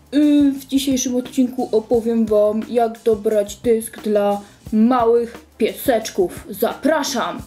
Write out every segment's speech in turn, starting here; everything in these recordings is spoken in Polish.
W dzisiejszym odcinku opowiem Wam, jak dobrać dysk dla małych pieseczków. Zapraszam!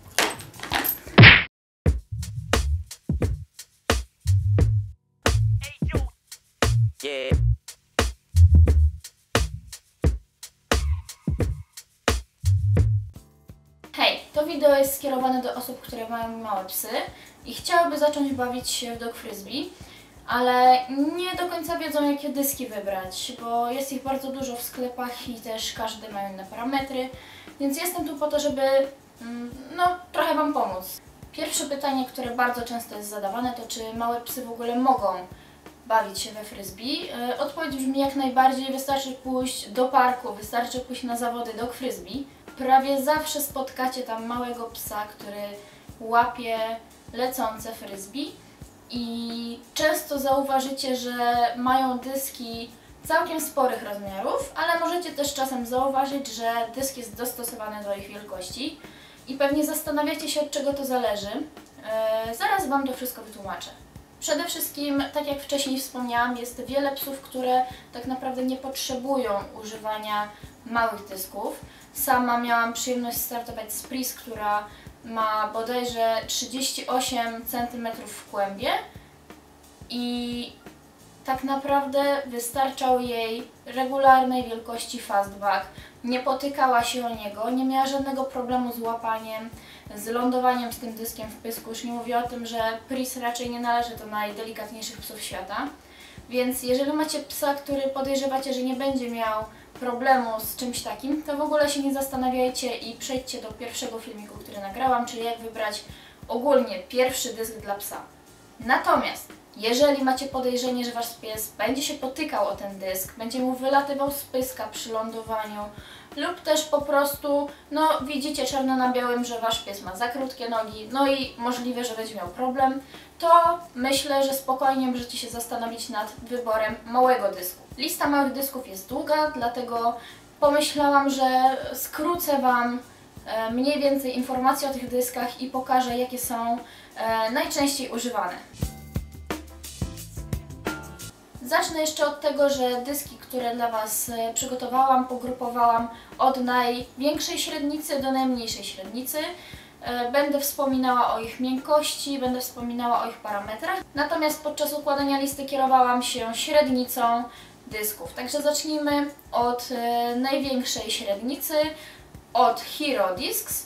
Hej, to wideo jest skierowane do osób, które mają małe psy i chciałyby zacząć bawić się w dog frisbee, ale nie do końca wiedzą, jakie dyski wybrać, bo jest ich bardzo dużo w sklepach i też każdy ma inne parametry, więc jestem tu po to, żeby trochę Wam pomóc. Pierwsze pytanie, które bardzo często jest zadawane, to czy małe psy w ogóle mogą bawić się we frisbee? Odpowiedź brzmi jak najbardziej, wystarczy pójść do parku, wystarczy pójść na zawody dog frisbee. Prawie zawsze spotkacie tam małego psa, który łapie lecące frisbee i często zauważycie, że mają dyski całkiem sporych rozmiarów, ale możecie też czasem zauważyć, że dysk jest dostosowany do ich wielkości i pewnie zastanawiacie się, od czego to zależy. Zaraz Wam to wszystko wytłumaczę. Przede wszystkim, tak jak wcześniej wspomniałam, jest wiele psów, które tak naprawdę nie potrzebują używania małych dysków. Sama miałam przyjemność startować z Pris, która ma bodajże 38 cm w kłębie i tak naprawdę wystarczał jej regularnej wielkości fastback. Nie potykała się o niego, nie miała żadnego problemu z łapaniem, z lądowaniem z tym dyskiem w pysku. Już nie mówię o tym, że Pris raczej nie należy do najdelikatniejszych psów świata. Więc jeżeli macie psa, który podejrzewacie, że nie będzie miał problemu z czymś takim, to w ogóle się nie zastanawiajcie i przejdźcie do pierwszego filmiku, który nagrałam, czyli jak wybrać ogólnie pierwszy dysk dla psa. Natomiast jeżeli macie podejrzenie, że Wasz pies będzie się potykał o ten dysk, będzie mu wylatywał z pyska przy lądowaniu lub też po prostu, widzicie czarno na białym, że Wasz pies ma za krótkie nogi, i możliwe, że będzie miał problem, to myślę, że spokojnie możecie się zastanowić nad wyborem małego dysku. Lista małych dysków jest długa, dlatego pomyślałam, że skrócę Wam mniej więcej informacji o tych dyskach i pokażę, jakie są najczęściej używane. Zacznę jeszcze od tego, że dyski, które dla Was przygotowałam, pogrupowałam od największej średnicy do najmniejszej średnicy. Będę wspominała o ich miękkości, będę wspominała o ich parametrach, natomiast podczas układania listy kierowałam się średnicą dysków. Także zacznijmy od największej średnicy, od Hero Discs.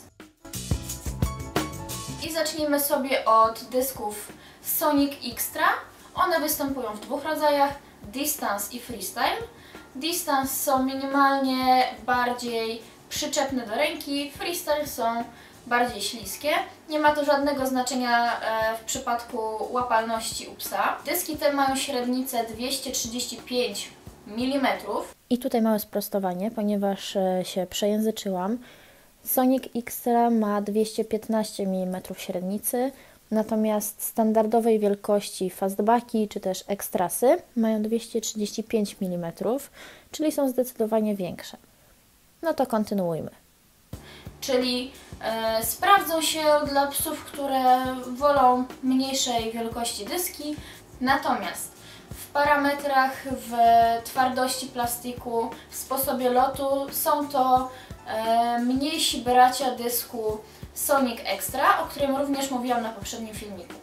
I zacznijmy sobie od dysków Sonic Xtra. One występują w dwóch rodzajach, Distance i Freestyle. Distance są minimalnie bardziej przyczepne do ręki, Freestyle są bardziej śliskie. Nie ma to żadnego znaczenia w przypadku łapalności u psa. Dyski te mają średnicę 235 mm. I tutaj małe sprostowanie, ponieważ się przejęzyczyłam. Sonic Xtra ma 215 mm średnicy, natomiast standardowej wielkości fastbacki czy też ekstrasy mają 235 mm, czyli są zdecydowanie większe. No to kontynuujmy. Czyli sprawdzą się dla psów, które wolą mniejszej wielkości dyski, natomiast w parametrach, w twardości plastiku, w sposobie lotu są to mniejsi bracia dysku Sonic Extra, o którym również mówiłam na poprzednim filmiku.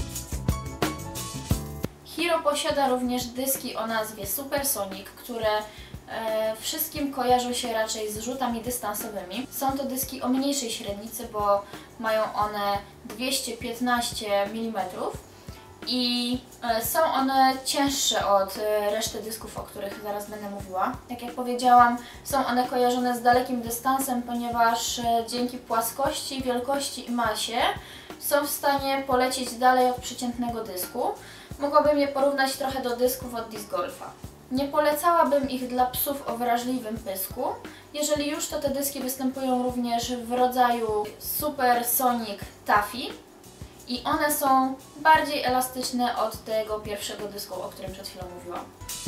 Hero posiada również dyski o nazwie Super Sonic, które wszystkim kojarzą się raczej z rzutami dystansowymi. Są to dyski o mniejszej średnicy, bo mają one 215 mm i są one cięższe od reszty dysków, o których zaraz będę mówiła. Tak jak powiedziałam, są one kojarzone z dalekim dystansem, ponieważ dzięki płaskości, wielkości i masie są w stanie polecieć dalej od przeciętnego dysku. Mogłabym je porównać trochę do dysków od disc golfa. Nie polecałabym ich dla psów o wrażliwym pysku. Jeżeli już, to te dyski występują również w rodzaju Super Sonic Taffy i one są bardziej elastyczne od tego pierwszego dysku, o którym przed chwilą mówiłam.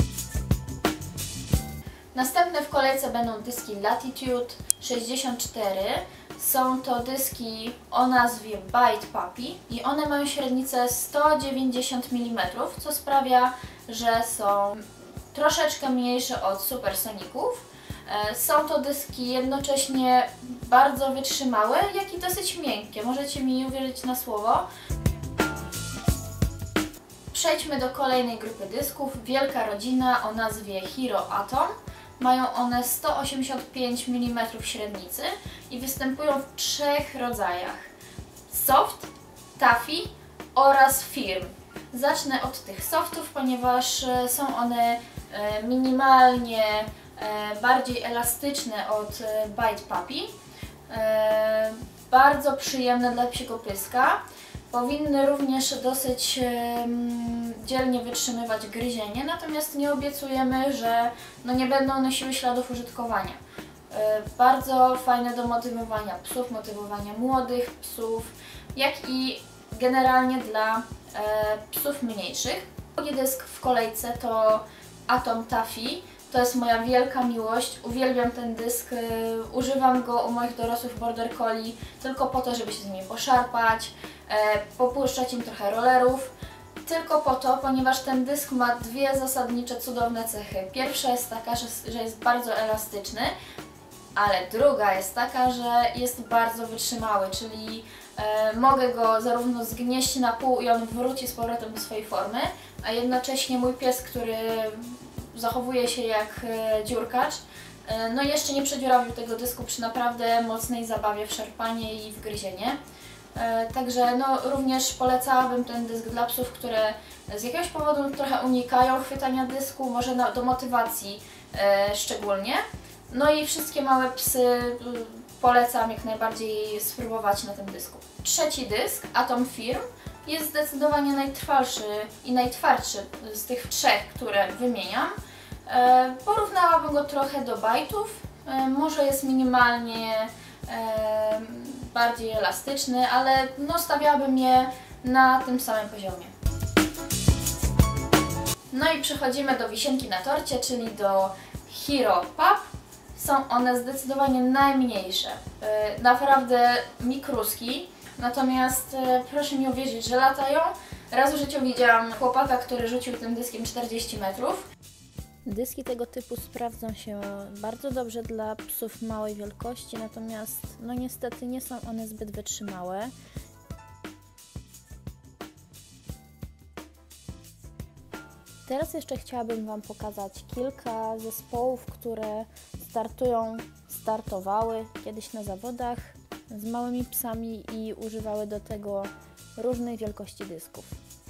Następne w kolejce będą dyski Latitude 64. Są to dyski o nazwie Bite Puppy i one mają średnicę 190 mm, co sprawia, że są troszeczkę mniejsze od Supersoników. Są to dyski jednocześnie bardzo wytrzymałe, jak i dosyć miękkie. Możecie mi uwierzyć na słowo. Przejdźmy do kolejnej grupy dysków. Wielka rodzina o nazwie Hero Atom. Mają one 185 mm średnicy i występują w 3 rodzajach: soft, taffy oraz firm. Zacznę od tych softów, ponieważ są one minimalnie bardziej elastyczne od Bite Puppy. Bardzo przyjemne dla psiego pyska. Powinny również dosyć dzielnie wytrzymywać gryzienie, natomiast nie obiecujemy, że nie będą nosiły śladów użytkowania. Bardzo fajne do motywowania psów, motywowania młodych psów, jak i generalnie dla psów mniejszych. Drugi dysk w kolejce to Atom Taffy. To jest moja wielka miłość. Uwielbiam ten dysk. Używam go u moich dorosłych border collie tylko po to, żeby się z nimi poszarpać, popuszczać im trochę rollerów. Tylko po to, ponieważ ten dysk ma 2 zasadnicze, cudowne cechy. Pierwsza jest taka, że jest bardzo elastyczny, ale druga jest taka, że jest bardzo wytrzymały, czyli mogę go zarówno zgnieść na pół i on wróci z powrotem do swojej formy, a jednocześnie mój pies, który zachowuje się jak dziurkacz, jeszcze nie przedziurawił tego dysku przy naprawdę mocnej zabawie w szarpanie i w gryzienie. Także również polecałabym ten dysk dla psów, które z jakiegoś powodu trochę unikają chwytania dysku, może do motywacji szczególnie. I wszystkie małe psy polecam jak najbardziej spróbować na tym dysku. Trzeci dysk, Atom Firm, jest zdecydowanie najtrwalszy i najtwardszy z tych 3, które wymieniam. Porównałabym go trochę do bajtów, może jest minimalnie bardziej elastyczny, ale stawiałabym je na tym samym poziomie. I przechodzimy do wisienki na torcie, czyli do Hero Pup. Są one zdecydowanie najmniejsze, naprawdę mikruski, natomiast proszę mi uwierzyć, że latają. Raz w życiu widziałam chłopaka, który rzucił tym dyskiem 40 metrów. Dyski tego typu sprawdzą się bardzo dobrze dla psów małej wielkości, natomiast niestety nie są one zbyt wytrzymałe. Teraz jeszcze chciałabym Wam pokazać kilka zespołów, które startowały kiedyś na zawodach z małymi psami i używały do tego różnej wielkości dysków.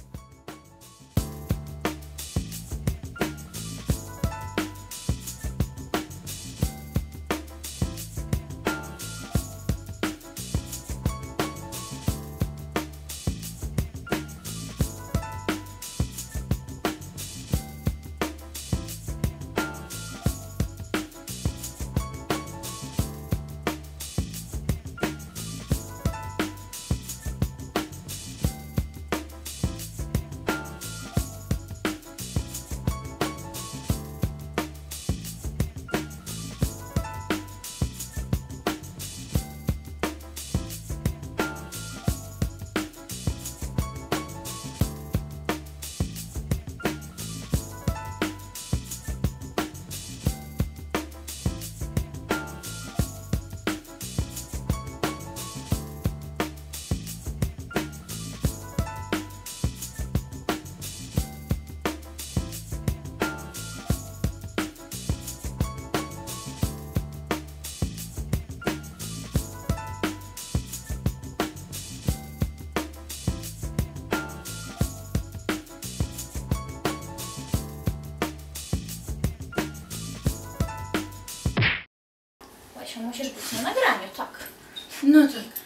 Musisz być na nagraniu, tak. Tak.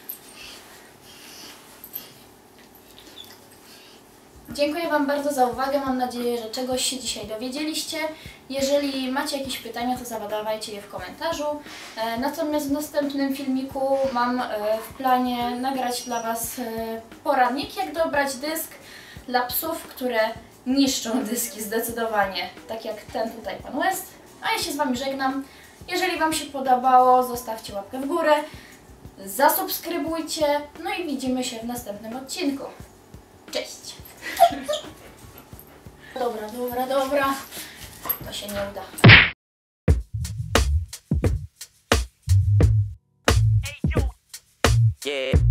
Dziękuję Wam bardzo za uwagę. Mam nadzieję, że czegoś się dzisiaj dowiedzieliście. Jeżeli macie jakieś pytania, to zadawajcie je w komentarzu. Natomiast w następnym filmiku mam w planie nagrać dla Was poradnik, jak dobrać dysk dla psów, które niszczą dyski zdecydowanie, tak jak ten tutaj Pan West. A ja się z Wami żegnam. Jeżeli Wam się podobało, zostawcie łapkę w górę, zasubskrybujcie, i widzimy się w następnym odcinku. Cześć! Dobra. to się nie uda. Yeah.